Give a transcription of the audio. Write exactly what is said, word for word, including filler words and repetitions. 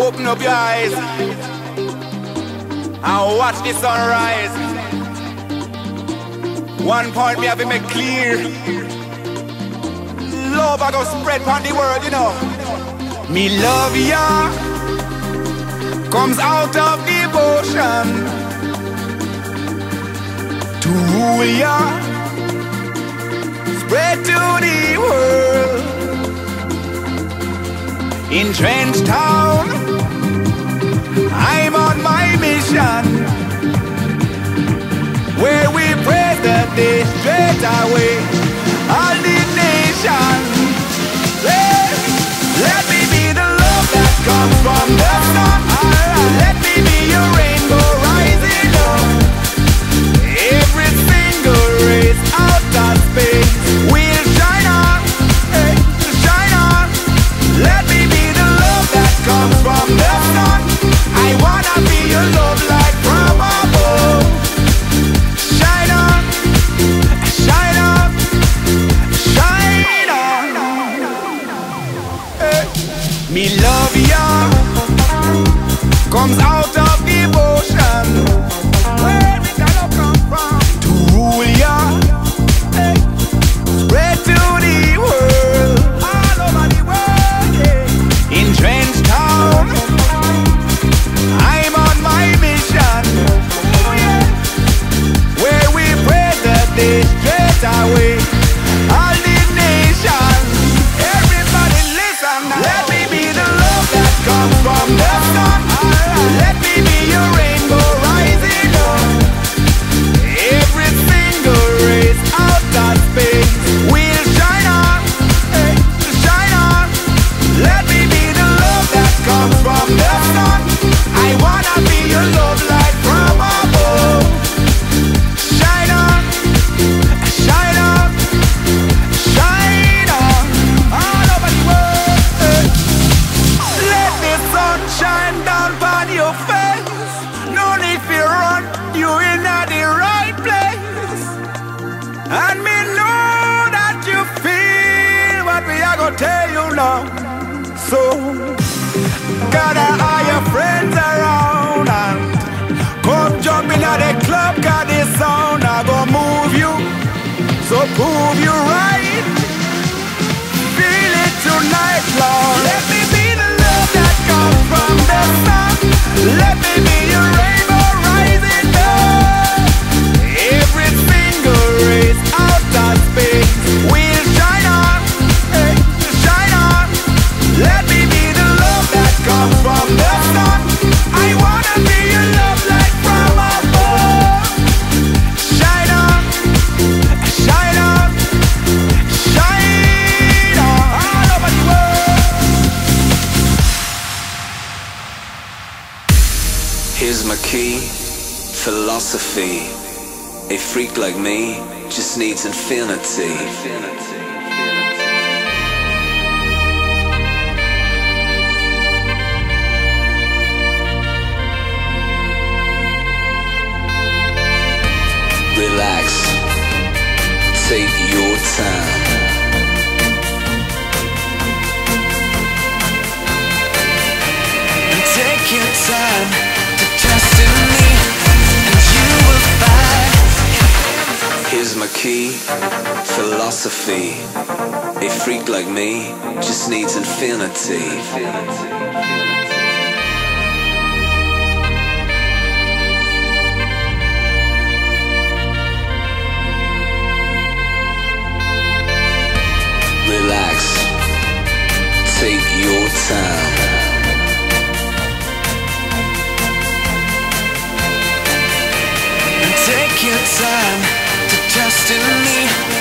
Open up your eyes and watch the sunrise. One point we have to make clear: love I go spread on the world, you know. Me love ya comes out of devotion to rule ya, spread to the world. In Trench Town, I'm on my mission, where we praise the day straight away, all the nation. Let, let me be the love that comes from the sun. Let me be your rainbow rising up. Every single race out of space will shine on, hey, shine on. Let me be the love that comes from the sun. I wanna be your love light from above. Shine on, shine on, shine on. Hey. Me love ya comes out of devotion, where we gotta come from, to rule ya, hey, spread to the world, all over the world, yeah. In Trench Town, I'm on my mission, oh yeah, where we pray the day straight away, all the nation. Everybody listen now. Let me be the love that comes from the sun. Let me be your rainbow rising up. Every single race out of space will shine on, hey, shine on. Let me be the love that comes from the sun. I wanna be your love light from above. Shine on, shine on, shine on, all over the world. Hey. Let the sun shine down on your face. No need to run, you in the right place. And me know that you feel what we are gonna tell you now. So gather all your friends around and come jump in at the club, cause this sound I gonna move you. So prove you right. Feel it tonight, Lord. Let me be the love that comes from the sun. Let me be your rainbow rising up. Every single race out of space will shine on, hey, shine on. Let me be the love that comes from the sun. I wanna be your love light from above. Shine on, shine on, shine on, all over the world. Here's my key, philosophy. A freak like me just needs infinity. Relax, take your time. And take your time to trust in me, and you will find. Here's my key, philosophy. A freak like me just needs infinity. Relax, take your time. And take your time to trust in me,